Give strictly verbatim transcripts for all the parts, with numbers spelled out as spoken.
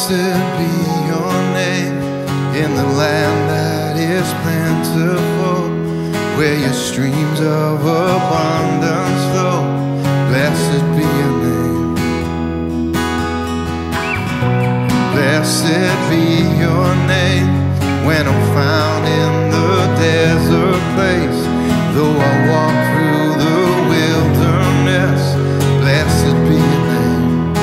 Blessed be your name in the land that is plentiful, where your streams of abundance flow. Blessed be your name. Blessed be your name when I'm found in the desert place. Though I walk through the wilderness, blessed be your name.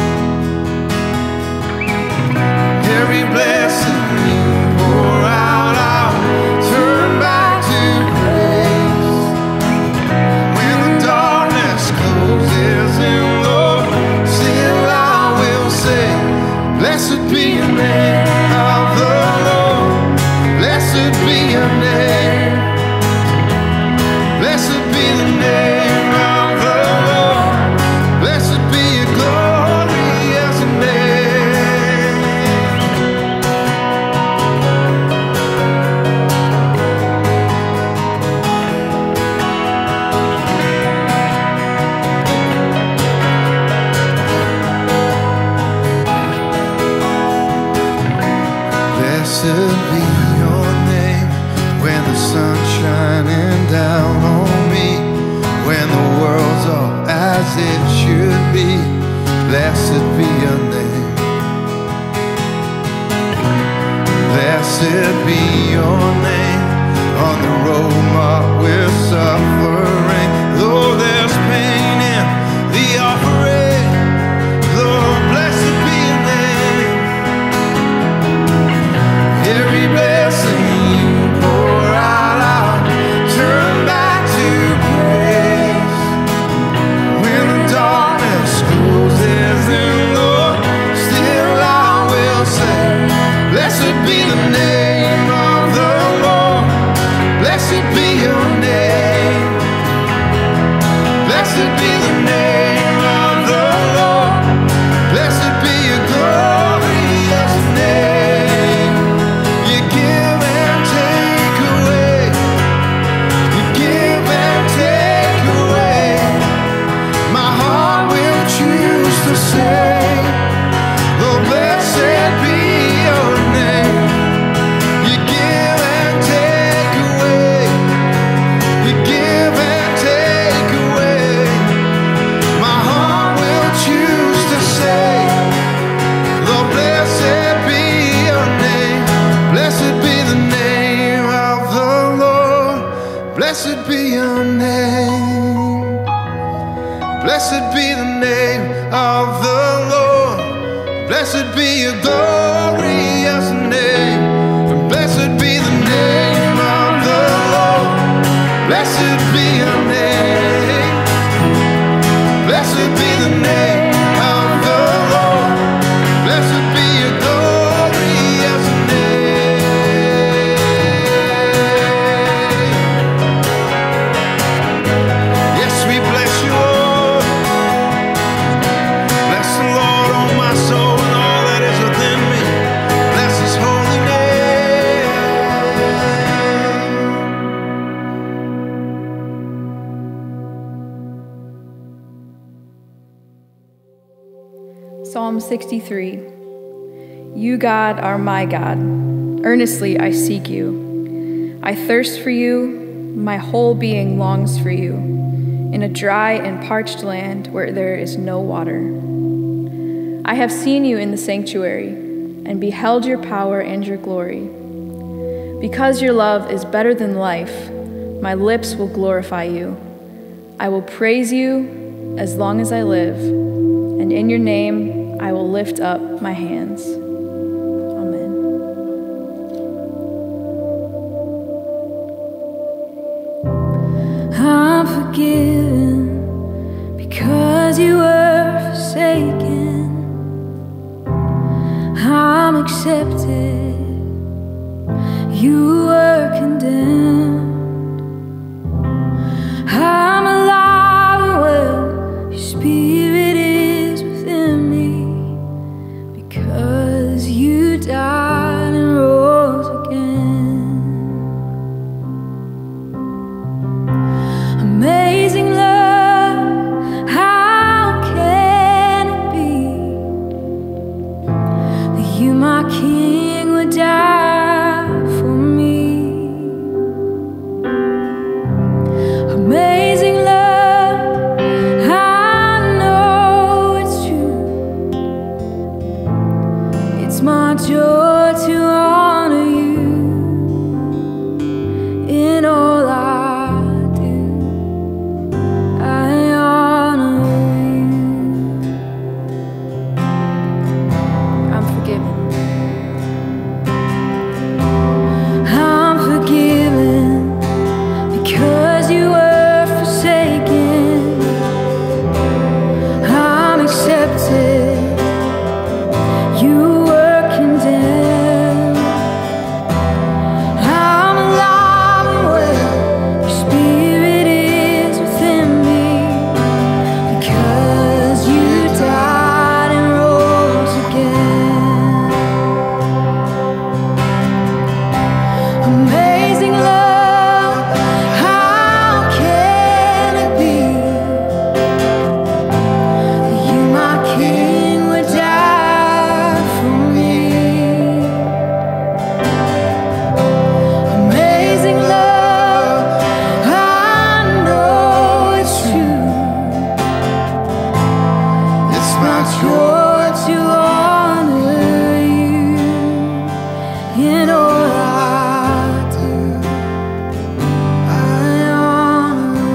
Every blessing you pour out, I'll turn back to grace. When the darkness closes in, Lord, still I will say, blessed be your name of the Lord. Blessed be your name. Blessed be the name of the Lord. Blessed be your glorious name. Blessed be your name when the sun's shining down on me, when the world's all as it should be. Blessed be your name. Blessed be your name on the road marked with suffering. Though there's pain in the offering, Lord, blessed be your name. Every blessing you pour out, I'll turn back to praise. When the darkness closes in, Lord, still I will say, blessed be the name of the Lord. Blessed be your name. Blessed be the name of the Lord. Blessed be your glorious name. You give and take away. You give and take away. My heart will choose to say, Lord, blessed be your name. You give and take away. You give and take away. My heart will choose to say, Lord, blessed be your name. Blessed be the name of the Lord. Blessed be your name. Blessed be the name of the Lord. Blessed be your glorious name. And blessed be the name of the Lord. Blessed be your name. Blessed be the name of the Lord. Blessed be your glorious name. Yes, we bless you, Lord. Bless the Lord, oh my soul, and all that is within me. Bless his holy name. Psalm sixty-three. You, God, are my God. Earnestly I seek you. I thirst for you. My whole being longs for you, in a dry and parched land where there is no water. I have seen you in the sanctuary and beheld your power and your glory. Because your love is better than life, my lips will glorify you. I will praise you as long as I live, and in your name I will lift up my hands. Amen. I'm forgiven because you were forsaken. I'm accepted. You were condemned. I'm alive and well. Your spirit is within me because you died and rose again. Amazing love, how can it be that you my joy to honor you in all I do. I honor you. I'm forgiven. I'm forgiven because you were forsaken. I'm accepted. You were condemned. I'm alive and well. Your spirit is within me because you died and rose again. Amazing love, how can it be that you, my King, would die for me? Amazing love, I know it's true. It's my joy to honor you in all I do. I honor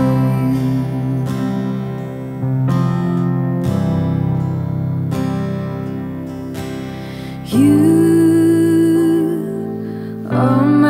you. You are my